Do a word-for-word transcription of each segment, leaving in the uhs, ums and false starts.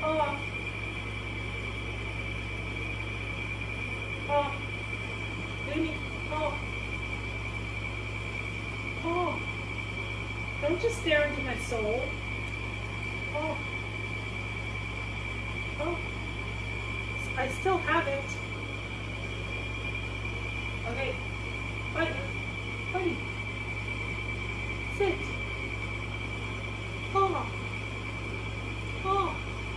Paw. Paw. Baby. Paw. Paw. Don't just stare into my soul. Paw. Oh. I still have it. Okay. Buddy. Buddy. Sit. Paw. Paw.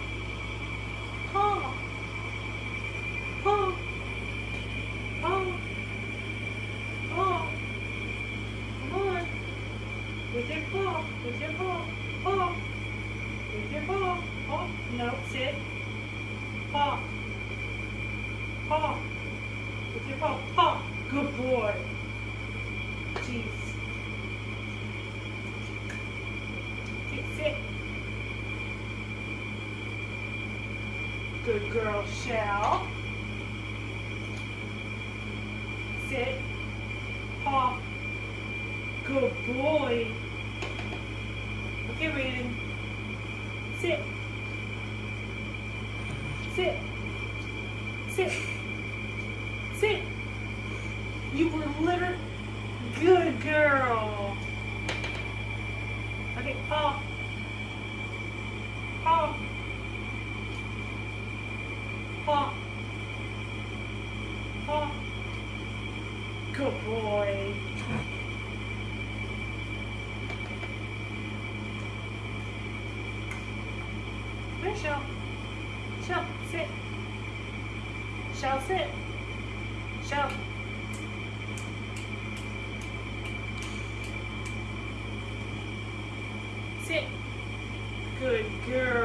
Paw. Paw. Paw. Paw. Come on. With your paw. With your paw. Paw. With your paw. Paw. No, sit. Paw. Paw. With your paw. Paw. Good boy. Jeez. Okay, sit. Good girl, Shell. Sit. Paw. Good boy. Okay, Raiden. Sit. Sit. Sit. Sit. You were literally good girl. Okay, paw. Paw. Paw. Paw. Good boy. Where's Shell? Shell, sit. Shell, sit. Shell. Sit. Good girl.